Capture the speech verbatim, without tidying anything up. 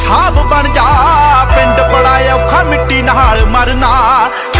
साहब बन जा, पिंड बड़ा औखा मिट्टी नाल मरना।